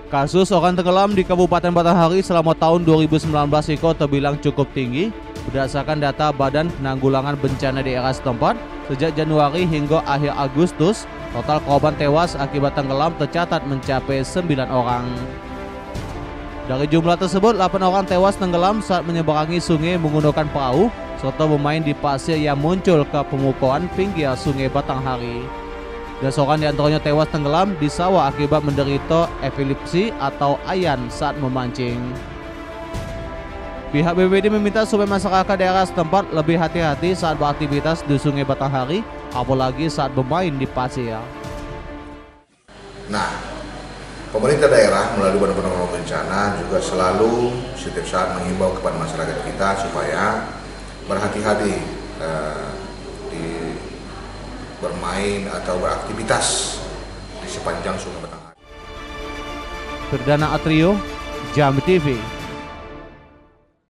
Kasus orang tenggelam di Kabupaten Batanghari selama tahun 2019 itu terbilang cukup tinggi. Berdasarkan data Badan Penanggulangan Bencana Daerah setempat, sejak Januari hingga akhir Agustus, total korban tewas akibat tenggelam tercatat mencapai 9 orang. Dari jumlah tersebut, 8 orang tewas tenggelam saat menyeberangi sungai menggunakan perahu, serta bermain di pasir yang muncul ke pemupuan pinggir sungai Batanghari. Dan seorang di antaranya tewas tenggelam di sawah akibat menderita epilepsi atau ayan saat memancing. Pihak BPBD meminta supaya masyarakat daerah setempat lebih hati-hati saat beraktivitas di sungai Batanghari, apalagi saat bermain di pasir. Nah, pemerintah daerah melalui Badan Penanggulangan Bencana juga selalu setiap saat menghimbau kepada masyarakat kita supaya berhati-hati bermain atau beraktivitas di sepanjang Sungai Batanghari. Perdana Atrio, Jambi TV.